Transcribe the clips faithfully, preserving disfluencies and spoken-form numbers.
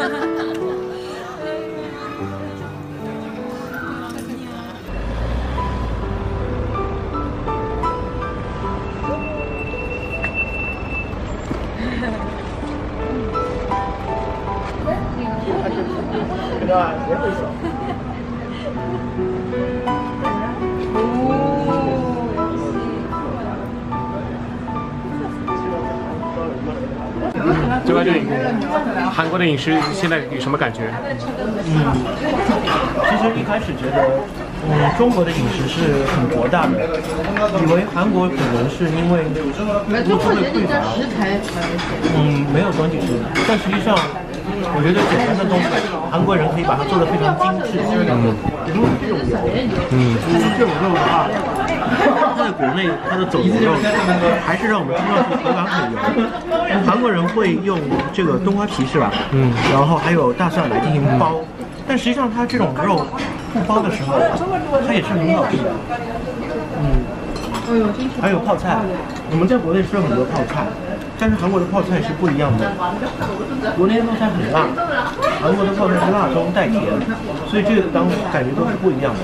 周高对韩国的饮食现在有什么感觉？ 嗯，其实一开始觉得，嗯，中国的饮食是很博大的，以为韩国可能是因为物资会匮乏，嗯，没有东西吃，但实际上。 我觉得简单的东西，韩国人可以把它做得非常精致。嗯，比如这种油，嗯，这种肉的话，它在国内它的走肉还是让我们听上去口感很油。韩国人会用这个冬瓜皮是吧？嗯，然后还有大蒜来进行包，但实际上它这种肉不包的时候，它也是很好吃的。嗯，还有泡菜，我们在国内吃了很多泡菜。 但是韩国的泡菜是不一样的，国内的泡菜很辣，韩国的泡菜是辣中带甜，所以这个当感觉都是不一样的。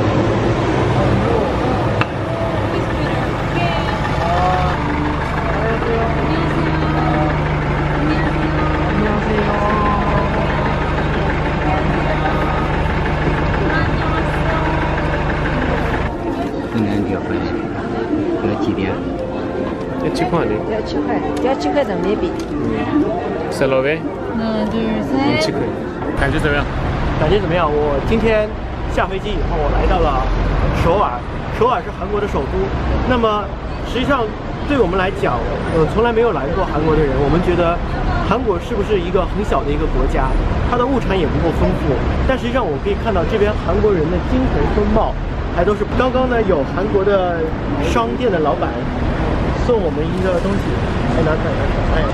七块的， 要七块，要七块人民币。 嗯，十六位。 嗯，对， 七块。感觉怎么样？ 感觉怎么样？我今天下飞机以后，我来到了首尔。首尔是韩国的首都。那么实际上，对我们来讲，呃，从来没有来过韩国的人，我们觉得韩国是不是一个很小的一个国家？它的物产也不够丰富。但实际上，我可以看到这边韩国人的精神风貌，还都是刚刚呢有韩国的商店的老板。 送我们一个东西，来拿看一下，哎，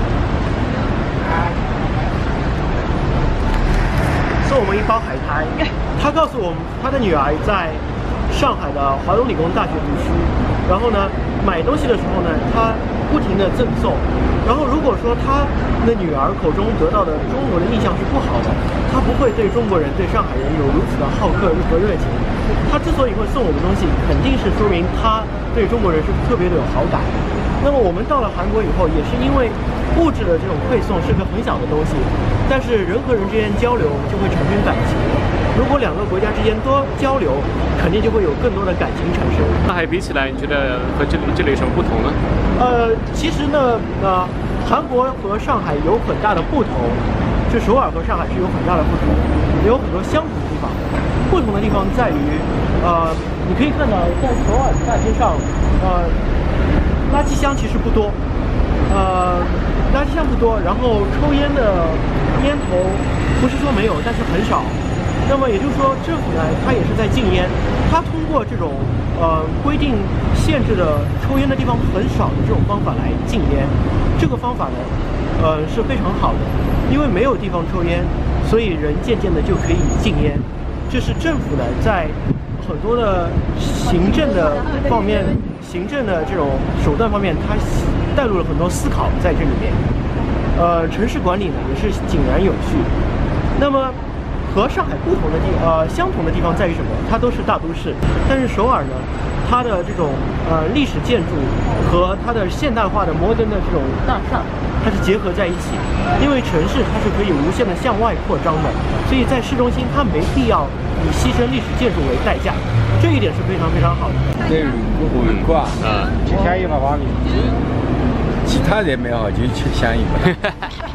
送我们一包海苔。他告诉我们，他的女儿在上海的华东理工大学读书，然后呢，买东西的时候呢，他不停的赠送。然后如果说他的女儿口中得到的中国的印象是不好的，他不会对中国人、对上海人有如此的好客和热情。他之所以会送我们东西，肯定是说明他对中国人是特别的有好感。 那么我们到了韩国以后，也是因为物质的这种馈送是个很小的东西，但是人和人之间交流就会产生感情。如果两个国家之间多交流，肯定就会有更多的感情产生。 上海比起来，你觉得和这里这里有什么不同呢？ 呃，其实呢，呃，韩国和上海有很大的不同，就首尔和上海是有很大的不同，也有很多相同的地方。不同的地方在于，呃，你可以看到在首尔的大街上，呃。 垃圾箱其实不多，呃，垃圾箱不多，然后抽烟的烟头不是说没有，但是很少。那么也就是说，政府呢，它也是在禁烟，它通过这种呃规定限制的抽烟的地方很少的这种方法来禁烟。这个方法呢，呃是非常好的，因为没有地方抽烟，所以人渐渐的就可以禁烟。这是政府呢在很多的行政的方面。 行政的这种手段方面，它带入了很多思考在这里面。呃，城市管理呢也是井然有序。那么和上海不同的地呃相同的地方在于什么？它都是大都市，但是首尔呢，它的这种呃历史建筑和它的现代化的摩登的这种大厦，它是结合在一起。因为城市它是可以无限的向外扩张的，所以在市中心它没必要以牺牲历史建筑为代价。 这一点是非常非常好的。 对文化啊，就相一百方面，其他人没好就去相一百。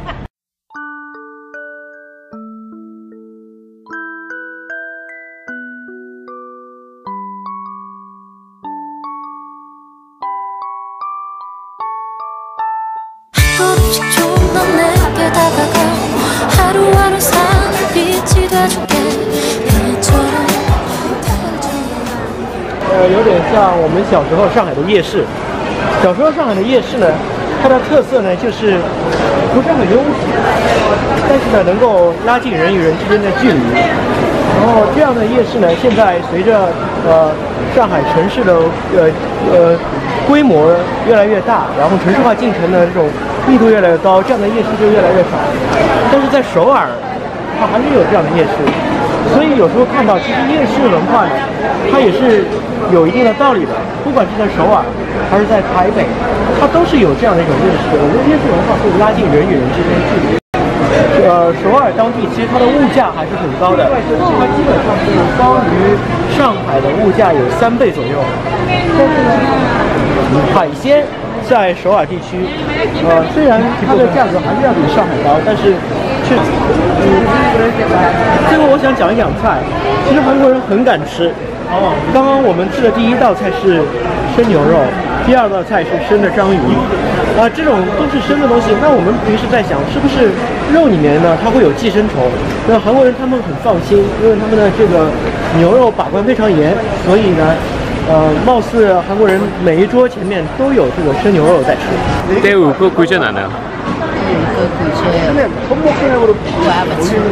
呃，有点像我们小时候上海的夜市。小时候上海的夜市呢，它的特色呢就是不是很拥挤，但是呢能够拉近人与人之间的距离。然后这样的夜市呢，现在随着呃上海城市的呃呃规模越来越大，然后城市化进程的这种密度越来越高，这样的夜市就越来越少。但是在首尔， 它还是有这样的夜市。所以有时候看到，其实夜市文化呢，它也是有一定的道理的。不管是在首尔还是在台北，它都是有这样的一种夜市。我觉得夜市文化会拉近人与人之间的距离。呃，首尔当地其实它的物价还是很高的，它基本上是高于上海的物价有三倍左右。但是呢，海鲜在首尔地区，呃，虽然它的价格还是要比上海高，但是却，嗯，最后我想讲一讲菜。其实韩国人很敢吃。刚刚我们吃的第一道菜是生牛肉，第二道菜是生的章鱼，啊，这种都是生的东西。那我们平时在想，是不是肉里面呢它会有寄生虫？那韩国人他们很放心，因为他们的这个牛肉把关非常严，所以呢，呃，貌似韩国人每一桌前面都有这个生牛肉在吃。 对，有个规则哪呢？ 有一个规则，我也不吃。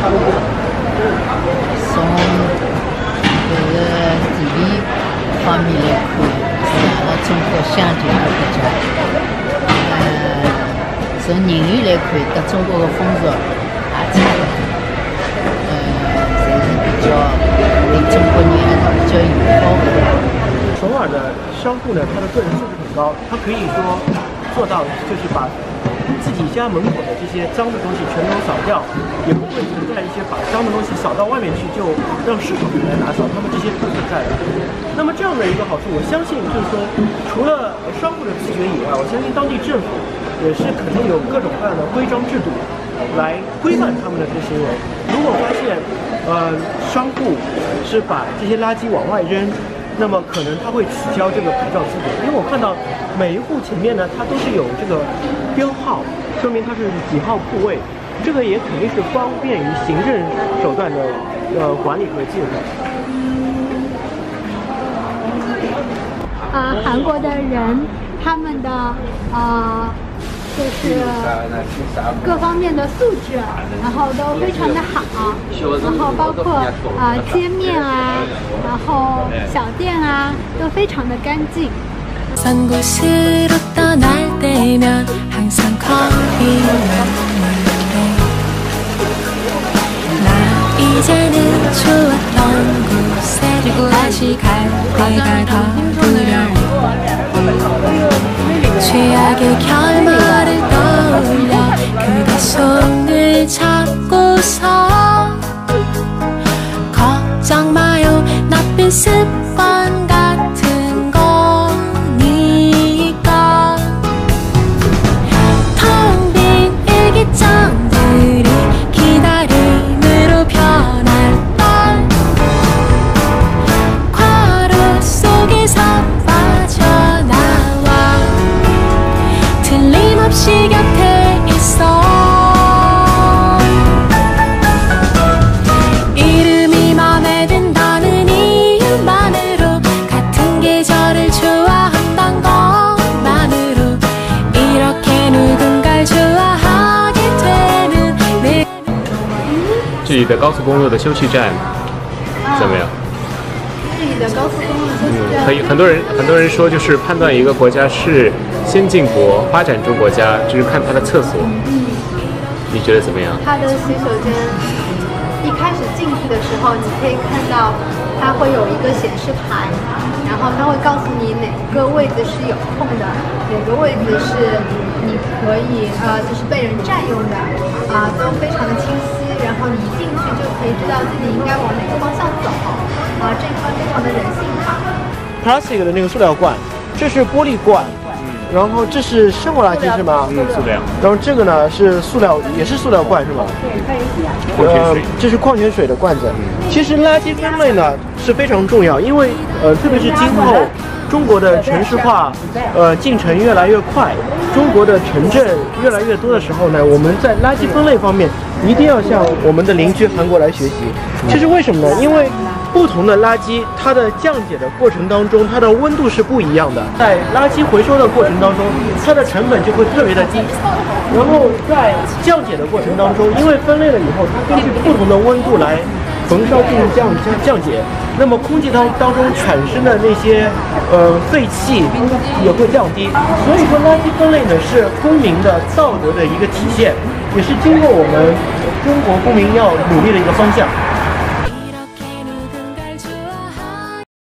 从这个地理方面来看，是阿拉中国相近的国家。呃，从人员来看，跟中国的风俗也差不多。呃，侪是比较对中国人还是比较友好的。 首尔的商户呢，他的个人素质很高，他可以说做到就是把自己家门口的这些脏的东西全都扫掉，也不会存在一些把脏的东西扫到外面去就让市场来打扫，那么这些不存在的。那么这样的一个好处，我相信就是说，除了商户的自觉以外，我相信当地政府也是肯定有各种各样的规章制度来规范他们的这些行为。如果发现呃商户是把这些垃圾往外扔，那么可能他会取消这个牌照资格，因为我看到每一户前面呢，它都是有这个标号，说明它是几号铺位，这个也肯定是方便于行政手段的呃管理和介入。 呃，韩国的人他们的呃就是各方面的素质，然后都非常的好，然后包括啊、呃、街面啊，然后小店啊，都非常的干净。산 곳으로 떠날 때면 항상 커피만 먹는데 나 이제는 좋았던 곳에 다시 갈 때가 더 두려워 최악의 결말을 떠올려 그대 손을 잡고서 걱정 마요 나쁜 습관 같은 거니까 텅 빈 일기장들이 기다림으로 변할걸 과로 속에서 빠져나와 틀림없이 곁에 있어 이름이 맘에 든다는 이유만으로 같은 계절을 좋아한단 것만으로 이렇게 누군가를 좋아하게 되는 내 这里的高速公路的休息站怎么样？ 这里的高速公路休息站， 可以，很多人很多人说，就是判断一个国家是先进国、发展中国家，就是看它的厕所。 嗯， 你觉得怎么样？ 它的洗手间一开始进去的时候，你可以看到它会有一个显示牌，然后它会告诉你哪个位置是有空的，哪个位置是你可以呃就是被人占用的，啊、都非常的清晰。然后你一进去就可以知道自己应该往哪个方向走，啊、这一块非常的人性化。 plastic 的那个塑料罐，这是玻璃罐，然后这是生活垃圾是吗？ 嗯，塑料。 然后这个呢是塑料，也是塑料罐是吗？ 矿泉水。 这是矿泉水的罐子。其实垃圾分类呢是非常重要，因为呃，特别是今后中国的城市化呃进程越来越快，中国的城镇越来越多的时候呢，我们在垃圾分类方面一定要向我们的邻居韩国来学习。其实为什么呢？因为不同的垃圾，它的降解的过程当中，它的温度是不一样的。在垃圾回收的过程当中，它的成本就会特别的低。然后在降解的过程当中，因为分类了以后，它根据不同的温度来焚烧进行降降降解，那么空气当当中产生的那些呃废气也会降低。所以说，垃圾分类呢是公民的道德的一个体现，也是经过我们中国公民要努力的一个方向。